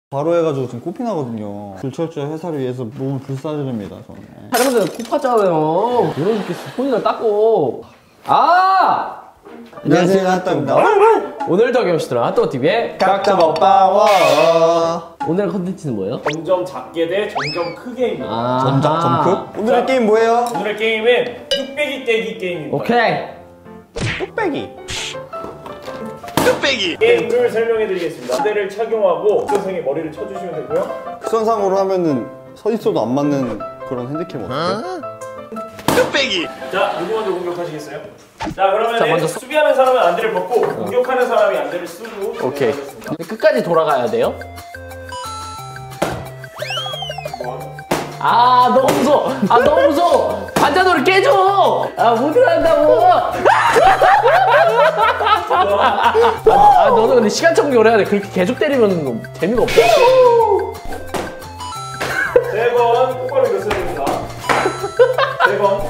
바로 해가지고 지금 코피 나거든요. 불철주야 회사를 위해서 몸을 불사드립니다 저는. 촬영전에 코 팠잖아요. 이런 좋겠어. 손이나 닦고. 안녕하세요 핫도그입니다. 오늘도 경시들은 핫도그TV의 각자 먹방워. 오늘 컨텐츠는 뭐예요? 점점 작게 대 점점 크게입니다. 점크? 오늘의 게임 뭐예요? 오늘의 게임은 뚝배기 깨기 게임입니다. 오케이. 뚝배기. 게임을 설명해드리겠습니다. 무대를 착용하고 선생의 머리를 쳐주시면 되고요. 수선상으로 하면은 서 있어도 안 맞는 그런 핸디캡 어때요? 자, 누구 먼저 공격하시겠어요? 자, 그러면 자, 먼저 수비하는 사람은 안대를 벗고 공격하는 사람이 안대를 쓰고 오케이. 하겠습니다. 끝까지 돌아가야 돼요? 너무 무서워. 너무 무서워. 반자놀이 깨줘. 못 일어난다고. 너는 근데 시간 청결 해야 돼. 그렇게 계속 때리면 재미가 없어. 3번 똑바로 일어서야 됩니다. 3번.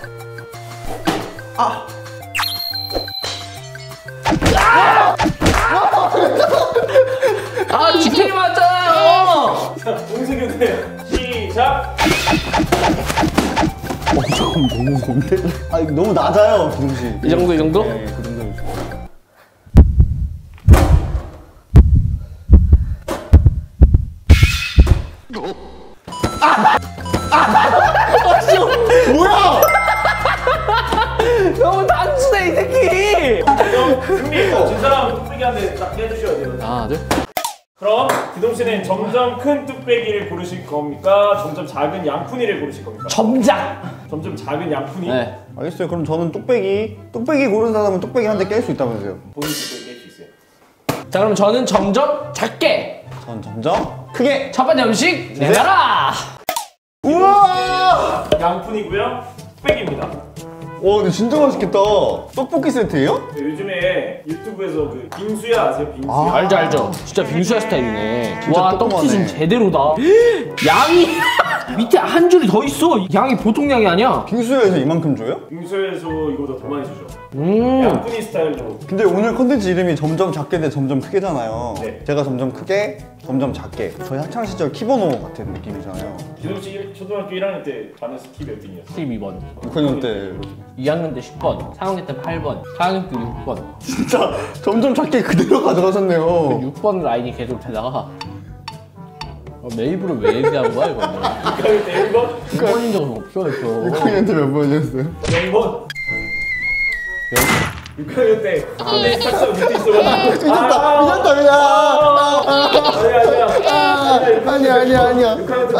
지탱이 맞잖아요. 자, 동시교대 시작. 잠깐 너무 무서운데? 아니 너무 낮아요 기둥씨. 이 정도, 이 정도? 네, 그 정도. 뭐야? 너무 단순해 이 새끼. 그럼 승리. 진 사람은 뚝배기 한 대 딱 깨주셔야 돼요. 하나, 둘. 그럼 기동 씨는 점점 큰 뚝배기를 고르실 겁니까? 점점 작은 양푼이를 고르실 겁니까? 점작. 점점 작은 양푼이? 네. 알겠어요. 그럼 저는 뚝배기 고른 사람은 뚝배기 한 대 깰 수 있다면서요. 본인 뚝배기 깰 수 있어요. 자, 그럼 저는 점점 작게. 전 점점 크게. 첫 번째 음식 내놔라. 우와! 양푼이고요. 뚝배기입니다. 와 근데 진짜 맛있겠다. 떡볶이 세트예요? 요즘에 유튜브에서 그 빙수야 아세요? 빙수야? 알죠, 알죠. 진짜 빙수야 스타일이네. 진짜 와, 조그마네. 떡튀진 제대로다. 양이 밑에 한 줄이 더 있어. 양이 보통 양이 아니야. 빙수에서 이만큼 줘요? 빙수에서 이거보다 더 많이 주죠. 양푼이 스타일로. 근데 오늘 컨텐츠 이름이 점점 작게 대 점점 크게잖아요. 네. 제가 점점 크게, 점점 작게. 저희 학창 시절 키보노 같은 느낌이잖아요. 기동 씨 초등학교 1학년 때 반에서 키 몇 등이었어요? 12번. 6학년 때 2학년 때 10번. 3학년 때 8번. 4학년 때 6번. 진짜 점점 작게 그대로 가져가셨네요. 6번 라인이 계속 되다가 메이브를 왜 얘기한 거야, 이거는? 6학년 때 1번? 6번인 적은 없어, 이거. 6학년 때 몇 번이었어요? 0번? 6학년 때 근데 탁상 밑에 있어. 미쳤다 그냥. 아니야.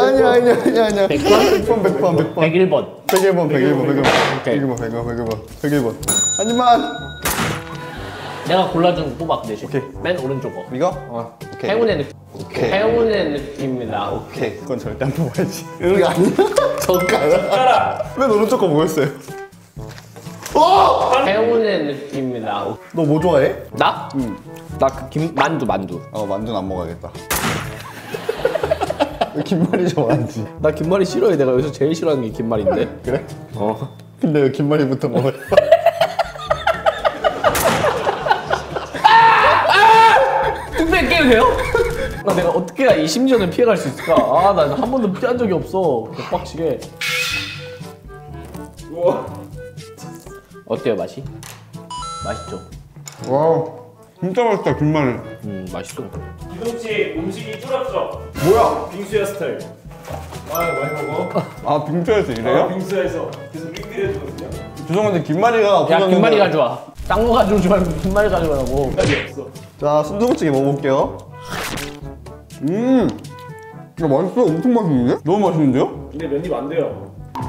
100번. 100번. 하지만 내가 골라준 거 뽑아, 그 대신. 오케이. 맨 오른쪽 거. 이거? 오케이. 행운의 느낌. 오케이. 행운의 느낌입니다. 오케이. 그건 절대 안 뽑아야지. 여기 아니야? 젓가락. 젓가락. 맨 오른쪽 거 뭐였어요? 행운의 느낌입니다. 너 뭐 좋아해? 나? 나 그 만두. 만두는 안 먹어야겠다. 김말이 좋아하지. 나 김말이 싫어해. 내가 여기서 제일 싫어하는 게 김말인데. 그래? 어. 근데 왜 김말이부터 먹어요? 뚝배기 깨도 돼요? 내가 어떻게 이 심전을 피해갈 수 있을까? 나 한 번도 피한 적이 없어. 개빡치게. 우와. 어때요, 맛이? 맛있죠? 와 진짜 맛있다 김말이. 맛있어. 기동 씨 음식이 줄었죠? 뭐야? 빙수야 스타일. 많이 먹어. 아 빙수에서 이래요? 빙수에서 계속 빙비해주거든요. 죄송한데 김말이가 야, 없어졌는데. 김말이 가져와. 딴 거 가져오지 말고 김말이 가져가라고. 생각이 없어. 자 순두부찌개 먹어볼게요. 야 맛있어. 엄청 맛있는데? 너무 맛있는데요? 근데 면입 안 돼요.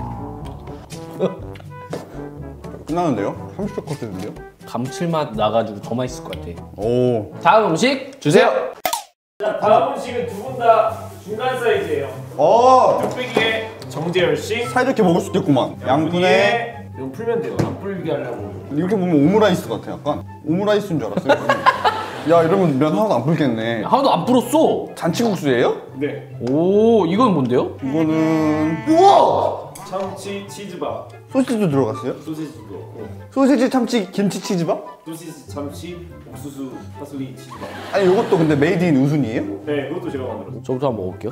끝나는데요? 30초 컷했는데요? 감칠맛 나가지고 더 맛있을 것 같아. 오. 다음 음식 주세요. 자, 다음 음식은 두 분 다 중간 사이즈예요. 뚝배기에 정재열 씨, 사이좋게 먹을 수 있겠구만. 양푼에 이거 풀면 돼요. 안 풀게 하려고. 이렇게 보면 오므라이스 같아 약간. 오므라이스인 줄 알았어요. 야 이러면 면 하나도 안 불겠네. 하나도 안 불었어. 잔치국수예요? 네. 오, 이건 뭔데요? 이거는 우와! 참치 치즈밥. 소시지도 들어갔어요? 소시지도 그렇고. 소시지, 참치, 김치, 치즈밥? 소시지, 참치, 옥수수, 파슬리 치즈밥. 아니 이것도 근데 메이드 인 우순이에요? 네, 그것도 제가 만들었어요. 저부터 한번 먹을게요.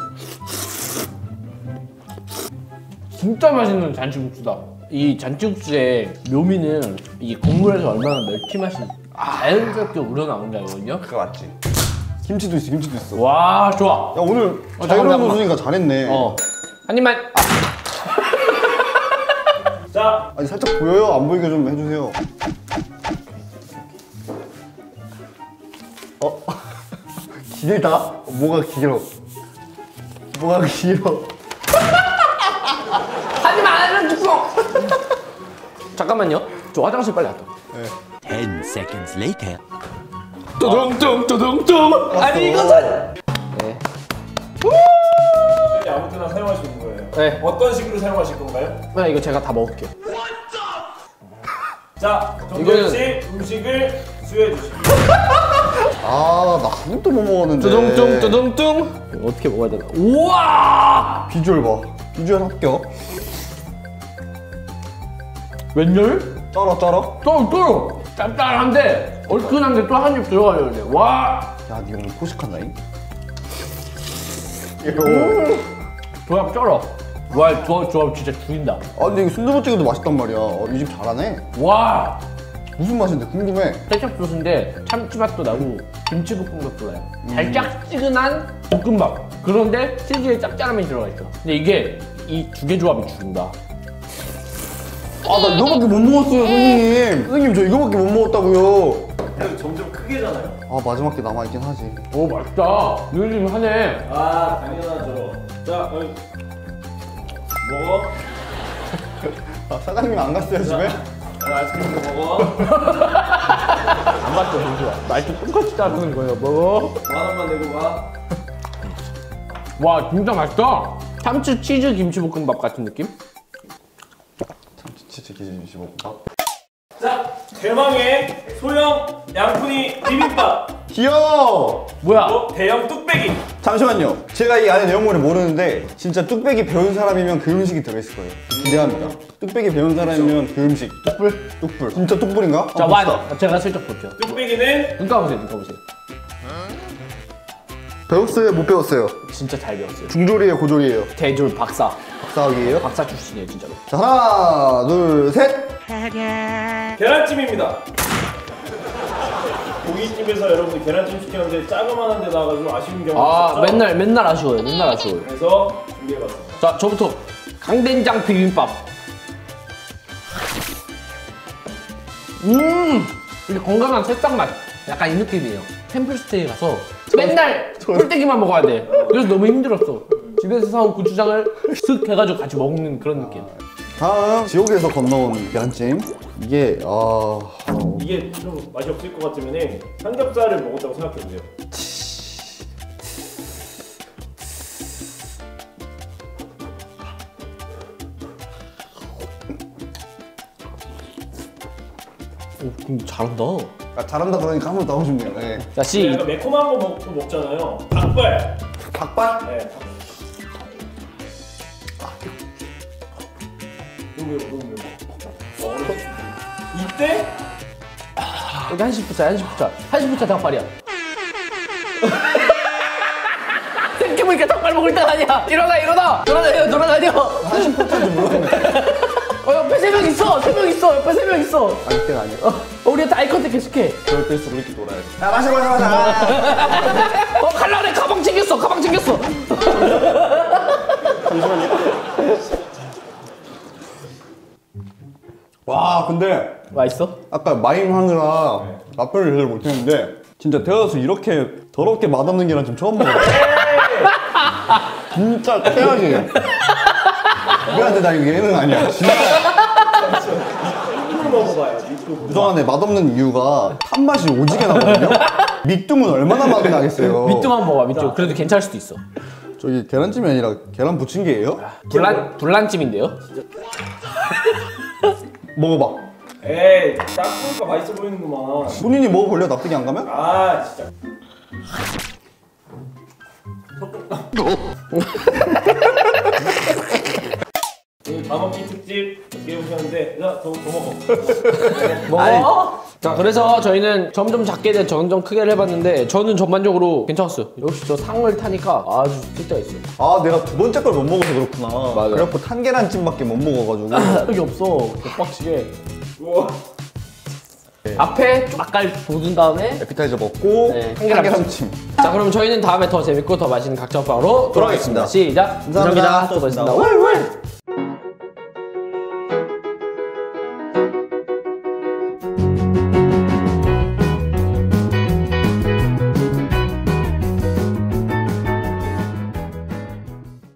진짜 맛있는 잔치국수다. 이 잔치국수의 묘미는 이 국물에서 얼마나 멸치 맛이 자연스럽게 우러나온다거든요. 그거 맞지? 김치도 있어, 김치도 있어. 와 좋아. 야 오늘 잠깐만, 자유로운 잠깐만. 우순이가 잘했네. 한 입만. 자, 아니 살짝 보여요? 안 보이게 좀 해주세요. 길다? 뭐가 길어? 뭐가 길어? 한 입만 안 하면 죽어. 잠깐만요. 저 화장실 빨리 갔다. 10 seconds later. 뚜둥뚜둥뚜둥. 아니 이것은. 네. 아무 때나 사용할 수 있는 거예요. 네. 어떤 식으로 사용하실 건가요? 네, 이거 제가 다 먹을게요. 자, 정재열 씨 음식을 수여해 주시고. 아, 나 한 번도 못 먹었는데. 뚜둥뚱 뚜둥뚱. 이거 어떻게 먹어야 되나? 우와. 비주얼 봐. 비주얼 합격. 웬열? 쩔어, 쩔어. 또 짭짤한데 얼큰한데 또 한 입 들어가야 돼. 와. 야, 니 오늘 포식한다잉? 이거. 조합 쩔어. 와, 조합 진짜 죽인다. 아, 근데 이거 순두부찌개도 맛있단 말이야. 이 집 잘하네. 와. 무슨 맛인데 궁금해. 케첩 소스인데 참치 맛도 나고 김치 볶음밥도 나요. 달짝지근한 볶음밥. 그런데 치즈에 짭짤함이 들어가 있어. 근데 이게 이 두 개 조합이 죽인다. 아, 나 이거밖에 못 먹었어요, 선생님. 선생님, 저 이거밖에 못 먹었다고요. 그래도 점점 크게잖아요. 아, 마지막 게 남아있긴 하지. 오 맛있다. 요즘 하네. 아, 당연하죠. 자, 먹어. 아, 사장님 안 갔어요, 집에? 아이스크림도 먹어. 안 맞죠, 정수야. 말도 똑같이 자르는 거예요. 먹어. 10,000원만 내고 가. 와, 진짜 맛있다. 참치 치즈 김치볶음밥 같은 느낌? 참치 치즈 기준 25밥. 자, 대망의 소형 양푼이 비빔밥. 귀여워! 뭐야? 대형 뚝배기. 잠시만요. 제가 이 안에 내용물을 모르는데 진짜 뚝배기 배운 사람이면 그 음식이 들어있을 거예요. 기대합니다. 뚝배기 배운 사람이면 그 음식. 뚝불? 뚝불. 진짜 뚝불인가? 자, 봅시다. 완. 제가 슬쩍 볼게요. 뚝배기는 눈 감으세요, 눈 감으세요. 배웠어요? 못 배웠어요? 진짜 잘 배웠어요. 중졸이에요? 고졸이에요? 대졸 박사. 박사학위예요? 박사 출신이에요, 진짜로. 자, 하나, 둘, 셋! 계란찜입니다. 고깃집에서 여러분들 계란찜 시켰는데 짜그만한 데 나와가지고 아쉬운 경우가 있었죠? 맨날 아쉬워요, 맨날 아쉬워요. 그래서 준비해봤습니다. 자, 저부터 강된장 비빔밥. 이게 건강한 새싹 맛. 약간 이 느낌이에요. 템플스테이 가서 맨날 꿀떼기만 먹어야 돼. 그래서 너무 힘들었어. 집에서 사온 고추장을 슥 해가지고 같이 먹는 그런 느낌. 다음, 지옥에서 건너온 계란찜. 이게, 이게 좀 맛이 없을 것 같으면 삼겹살을 먹었다고 생각해보세요. 오, 근데 잘한다. 아, 잘한다 그러니까 한 번 더 하고 싶네요. 네. 자, 씨. 약간 매콤한 거 먹잖아요. 닭발. 닭발? 네. 너무 매워, 너무 매워. 이때 여기 한식 부차, 한식 부차. 한식 부차 닭발이야. 생각해보니까 닭발 먹을 때가 아니야. 일어나. 돌아다녀. 한식 포탄지 물어보네. 옆에 3명 있어. 3명 있어. 옆에 3명 있어. 아, 이때가 아니야. 우리한테 아이 컨택 계속해. 그럴 때일수록 이렇게 놀아야지. 야, 마셔. 갈라 그래. 가방 챙겼어. 와, 근데 맛있어? 아까 마임 하느라 라페를 제대로 못했는데 진짜 태어나서 이렇게 더럽게 맛없는 계란찜 처음 먹어요. 진짜 태어나지. 미안한데 나 이거 예능 아니야. 진짜. 밑둥을 먹어봐요. 밑둥. 그동안에 맛없는 이유가 탄맛이 오지게 나거든요. 밑둥은 얼마나 맛이 나겠어요. 밑둥 한번 먹어봐. 밑둥. 그래도 괜찮을 수도 있어. 저기 계란찜이 아니라 계란 부침개예요? 불란찜인데요? 먹어봐. 에이, 딱 보니까 맛있어 보이는구만. 본인이 먹어볼래요? 납득이 안 가면? 아, 진짜. 밥 먹기 특집 어떻게 보셨는데 더 먹어. 먹어? 자, 그래서 저희는 점점 작게 돼 점점 크게를 해봤는데 저는 전반적으로 괜찮았어요. 역시 저 상을 타니까 아주 쓸데가 있어요. 아 내가 두 번째 걸 못 먹어서 그렇구나. 맞아요. 그래갖고 탄계란찜밖에 못 먹어가지고. 적이 없어. 개빡치게. 우와. 앞에 막갈 돋은 다음에 에피타이저 먹고 네, 탄계란찜. 자, 그럼 저희는 다음에 더 재밌고 더 맛있는 각자 먹방으로 돌아오겠습니다. 시작. 감사합니다. 또 뵙겠습니다. 월.